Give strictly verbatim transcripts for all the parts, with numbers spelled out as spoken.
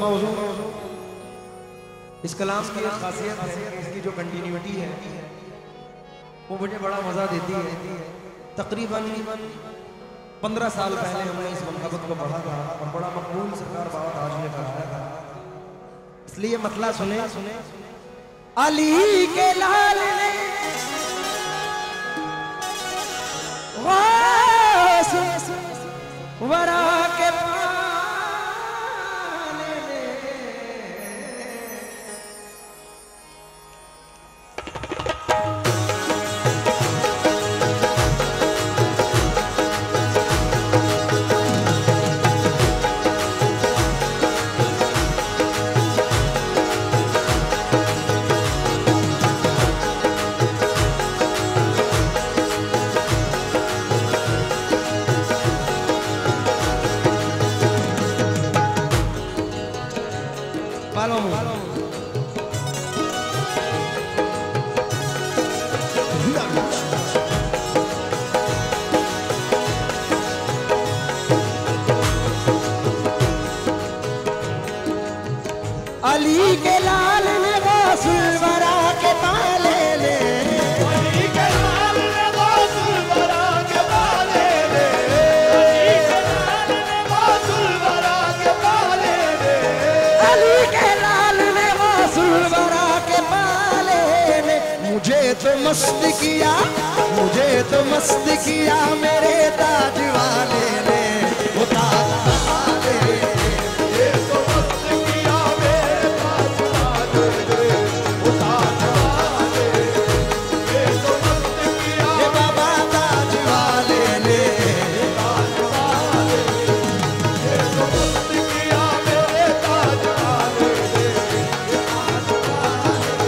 मौजू इस कलाम की एक खासियत है, इसकी जो कंटिन्यूटी है वो मुझे बड़ा मजा देती है। तकरीबन पंद्रह साल पहले हमने इस मनकबत को पढ़ा था और बड़ा मकबूल सरकार बाबा ताज ने पढ़ाया था, इसलिए मतला सुने सुने अली के लाल ने वरा के पाले ने अली के लाल ने गौसुल वरा के पाले ले, अली के लाल ने गौसुल वरा के पाले ले, अली के लाल ने गौसुल वरा के पाले ले, अली के लाल ने गौसुल वरा के पाले ले। मुझे तो मस्त किया, मुझे तो मस्त किया मेरे ताज वाले ने, वो ताज वाले ये तो मस्त किया मेरे ताज वाले ने, वो ताज वाले ये तो मस्त किया ये बाबा ताज वाले ने, ताज वाले ये तो मस्त किया मेरे ताज वाले ने, ताज वाले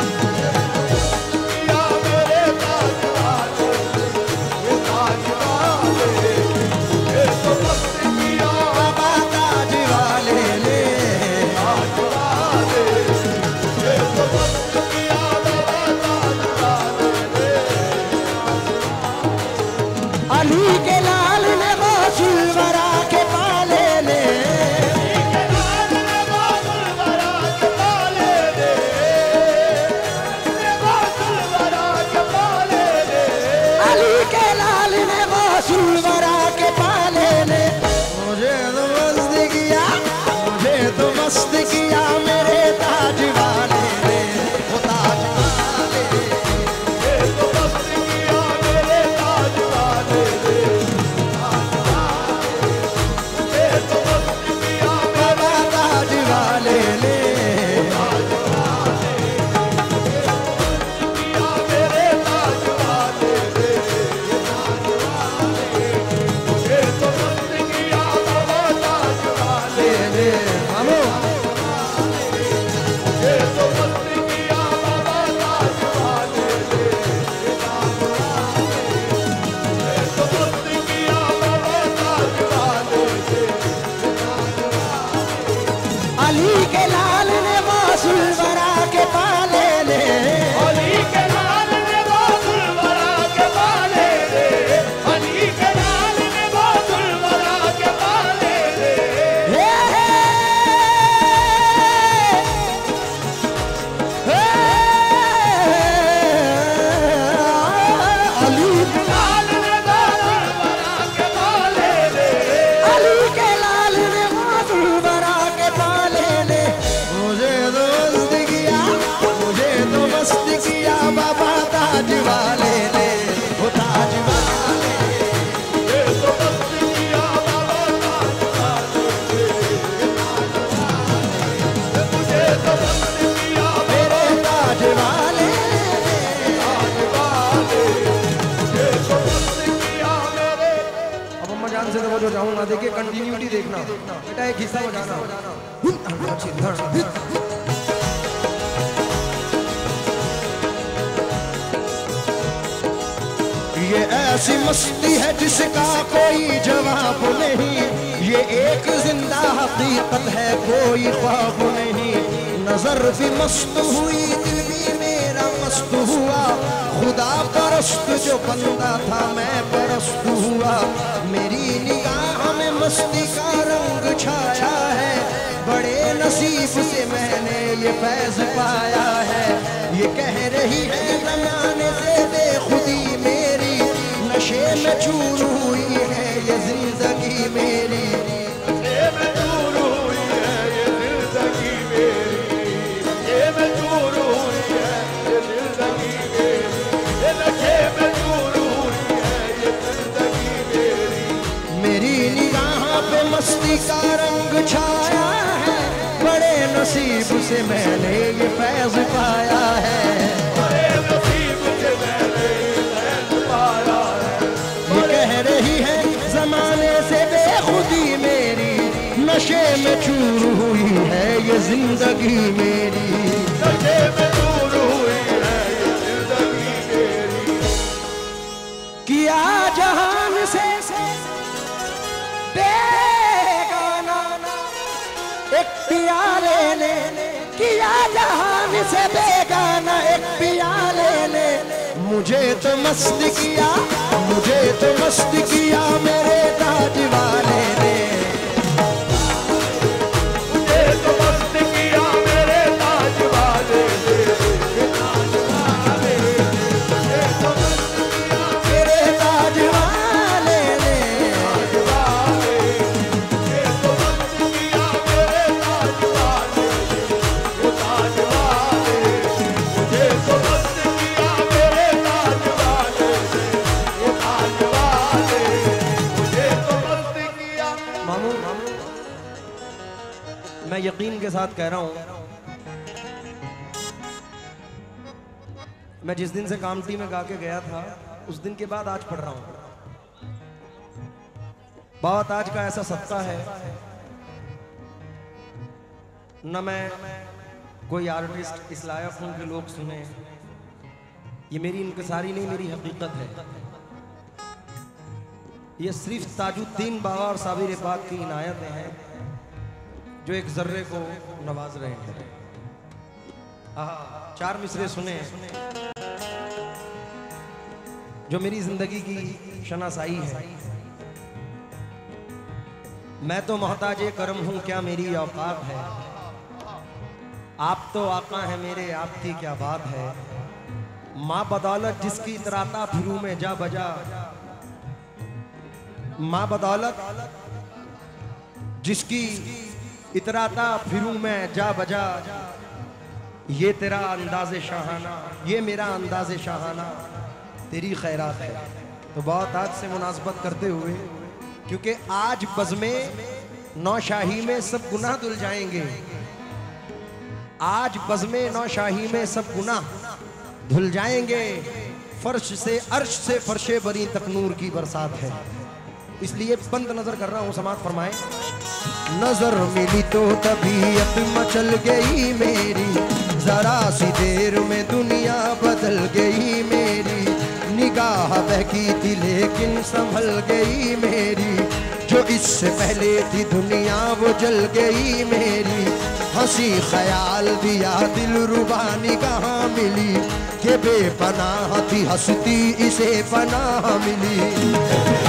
किया मेरे ताज वाले ने, ताज वाले ये तो मस्त किया बाबा ताज वाले ने, ताज वाले ये तो मस्त किया बाबा ताज वाले ने। अली के लाल ने गौसुल वरा के पाले ले, अली के लाल ने गौसुल वरा के पाले ले, ने गौसुल वरा के पाले ले, अली के लाल ने गौसुल वरा के पाले ले। मुझे तो मस्त किया, मुझे तो मस्त किया मेरे ताज वाले ने, वो ताज वाले ये तो मस्त किया मेरे ताज वाले ने, ताज वाले ये तो मस्त किया बाबा ताज वाले ने, ताज वाले ये तो मस्त किया मेरे ताज वाले ने, ताज वाले ये तो मस्त किया बाबा ताज वाले ने, हेलो ये तो मस्त किया बाबा ताज वाले ने, ताज वाले ये तो मस्त किया बाबा ताज वाले ने, ताज वाले। अली के लाल ने गौसुल वरा के पाले ले, अली के लाल ने गौसुल वरा के पाले ले, अली के लाल ने गौसुल वरा के पाले ले, हे हे हे अली के लाल ने गौसुल वरा के पाले ले, अली के लाल ने गौसुल वरा के पाले ले। मुझे तो मस्त किया, मुझे तो मस्त किया बाबा ताज वाले ने, वो ताज वाले ये तो मस्त किया बाबा ताज वाले ने, ताज वाले मुझे तो मस्त किया मेरे ताज वाले ने, ताज वाले मुझे तो मस्त किया मेरे। अब अम्मा जान से तो वो जो जाऊंगा, देखिए कंटिन्यूटी देखना बेटा, एक हिस्सा बजाना। ये ऐसी मस्ती है जिसका कोई जवाब नहीं, ये एक जिंदा हकीकत है कोई ख्वाब नहीं। नजर भी मस्त हुई, दिल भी मेरा मस्त हुआ, खुदा परस्त जो बंदा था मैं परस्त हुआ। मेरी निगाह में मस्ती का रंग छाया है, बड़े नसीब से मैंने ये फैज पाया है। ये कह रही है ज़माने से बेखुदी मेरी, नशे में चूर हुई है ये जिंदगी मेरी, नशे में चूर हुई है ये जिंदगी मेरी, नशे में चूर हुई है ये जिंदगी मेरी, ये नशे में चूर हुई है ये जिंदगी मेरी। मेरी निगाह पे मस्ती का रंग छाया है, बड़े नसीब से मैंने ये फैज पाया है, बड़े नसीब से मैंने ये फैज पाया है। ये कह रही है जमाने से बेखुदी मेरी, नशे में चूर हुई है ये जिंदगी मेरी, नशे में चूर हुई है ये जिंदगी मेरी। किया जहान से बेगाना एक प्याले ने, किया जहान से बेगाना एक प्याले ने, मुझे तो मस्त किया, मुझे तो मस्त किया मेरे ताज वाले ने, मुझे तो मस्त किया मेरे ताज वाले ने, ताज वाले ने, मुझे तो मस्त किया मेरे ताज वाले ने, ताज वाले, मुझे तो मस्त किया मेरे ताज वाले ने, ताज वाले, मुझे तो मस्त किया मेरे ताज वाले ने, ताज वाले, मुझे तो मस्त किया। मामू मैं यकीन के साथ कह रहा हूं, मैं जिस दिन से कामटी में गा के गया था उस दिन के बाद आज पढ़ रहा हूं। बात आज का ऐसा सत्ता है, न मैं कोई आर्टिस्ट इस लायक हूं कि लोग सुने, ये मेरी इनकसारी नहीं, मेरी हकीकत है। ये सिर्फ ताजुद्दीन बाबा और साबिर पाक की इनायतें हैं जो एक जर्रे को नवाज रहे हैं। आहा, चार मिसरे सुने जो मेरी जिंदगी की शनासाई है। मैं तो मोहताजे करम हूं, क्या मेरी औकात है, आप तो आका है मेरे, आपकी क्या बात है। माँ बदौलत जिसकी इतराता फिरू में जा बजा, माँ बदौलत जिसकी इतराता फिरूं मैं जा बजा, ये तेरा अंदाज़े शाहाना, ये मेरा अंदाज़े शाहाना, तेरी खैरात है। तो बहुत आज से मुनासबत करते हुए, क्योंकि आज बज़्मे नौशाही में सब गुनाह धुल जाएंगे, आज बज़्मे नौशाही में सब गुनाह धुल जाएंगे, फर्श से अर्श से फर्शे बरी तक नूर की बरसात है। इसलिए बंद नजर कर रहा हूं, समात फरमाए। नजर मिली तो तबीयत मचल गई मेरी, जरा सी देर में दुनिया बदल गई मेरी, निगाह बहकी थी लेकिन संभल गई मेरी, जो इससे पहले थी दुनिया वो जल गई मेरी, हंसी ख्याल दिया दिल रुबा निगाह मिली, के बेपनाह थी हंसती इसे पनाह मिली।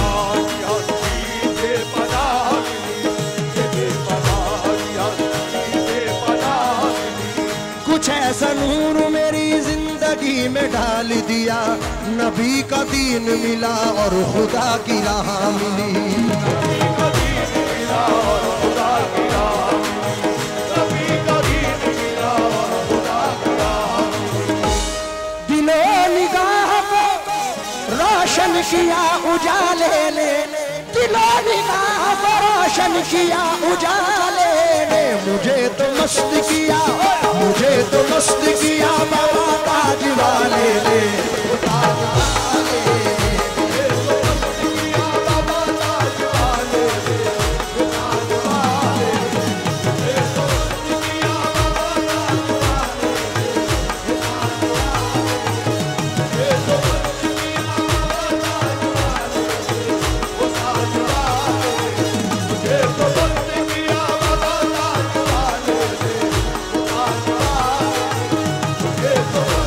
कुछ ऐसा नूर मेरी जिंदगी में डाल दिया, नबी का दीन मिला और खुदा की राह मिली, नबी का दीन मिला और खुदा की राह मिली, नबी का दीन मिला और खुदा की राह मिली। दिलो निगाह को रोशन किया उजाले ने, दिलो निगाह को रोशन किया उजाले ने, मुझे तो मस्त किया, मुझे तो मस्त किया बाबा ताज वाले ने, ताज वाले मुझे तो मस्त किया बाबा ताज वाले ने, ताज वाले, मुझे तो मस्त किया बाबा ताज वाले ने, ताज वाले, मुझे तो मस्त किया बाबा ताज वाले ने, ताज वाले, मुझे तो मस्त किया बाबा ताज वाले ने, ताज वाले, मुझे तो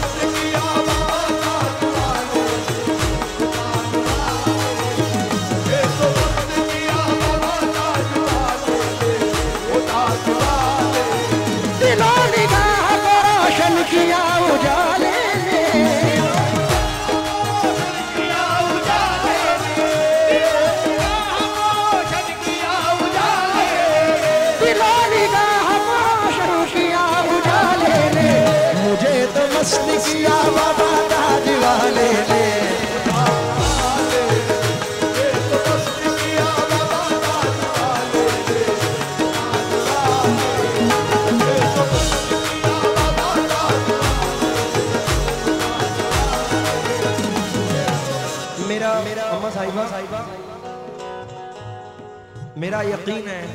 मस्त किया बाबा ताज वाले ने। मेरा अम्मा साहिबा साहिबा मेरा यकीन है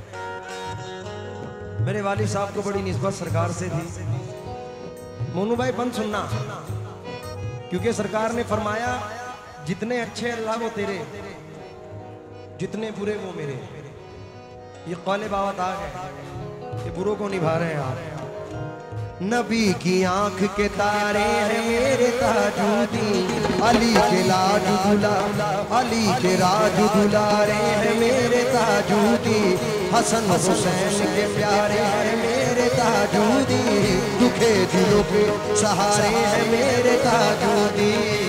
मेरे वालिद साहब को बड़ी निस्बत सरकार से थी। मोनू भाई बंद सुनना, क्योंकि सरकार ने फरमाया जितने अच्छे अल्लाह वो तेरे, जितने बुरे वो मेरे। ये कौले बाबा ताग है, ये बुरों को निभा रहे हैं आप। नबी की आंख के तारे हैं मेरे ताजूदी, अली के लाज दुला अली के राज दुलारे हैं मेरे ताजूदी, हसन हुसैन के प्यारे हैं मेरे ताजूदी, दुखे दिलों के सहारे हैं मेरे ताजूदी।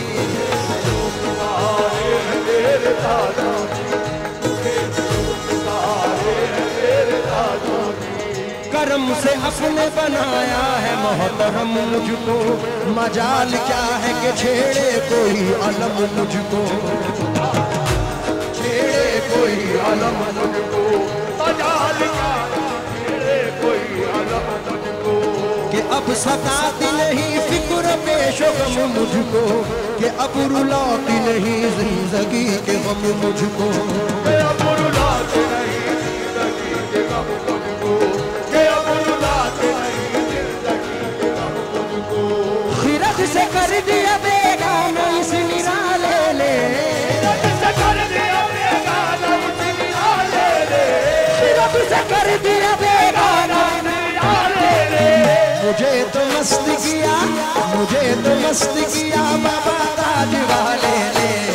करम से अपने बनाया है मोहतरम मुझको, मजाल क्या है कि छेड़े कोई अलम मुझको, छेड़े कोई अलम मुझको, मजाल क्या है छेड़े कोई अलम मुझको, कि अब सताती नहीं फिक्र पेशो गम मुझको, कि अब रुलाती नहीं जिंदगी के गम मुझको, कि अब रुलाती नहीं जिंदगी के गम मुझको, से कर दिया बेगाना इस निराले ले, से कर दिया बेगाना इस निराले ले, रब से कर दिया बेगाना इस निराले ले। मुझे तो मस्त किया मुझे तो मस्त किया बाबा ताज वाले ने।